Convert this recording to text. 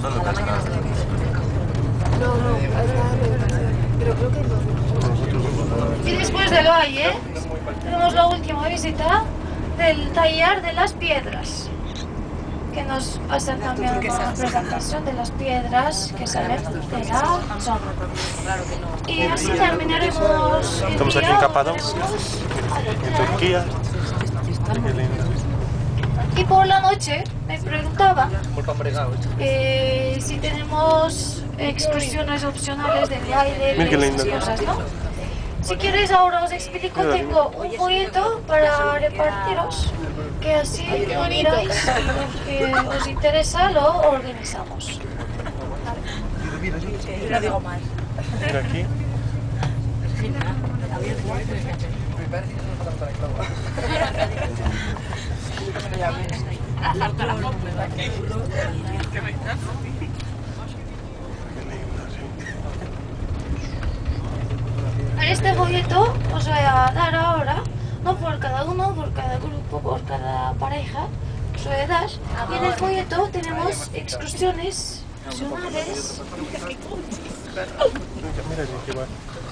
No pasa nada. Pero creo que no. Y después del valle tenemos la última visita del taller de las piedras, que nos hacen también una presentación de las piedras que salen de la zona. Y así terminaremos el Estamos aquí día, en Capadocia, volveremos en Turquía. Qué lindo. y por la noche me preguntaba si tenemos excursiones opcionales del aire Mira qué y lindo. esas cosas, ¿no? Si queréis ahora os explico, tengo un folleto para repartiros, que así lo miráis y os interesa, lo organizamos. Lo digo mal. Mira aquí. Este folleto os voy a dar ahora, no por cada uno, por cada grupo, por cada pareja, os voy a dar. Y en el folleto tenemos excursiones opcionales. Mira aquí, qué bueno.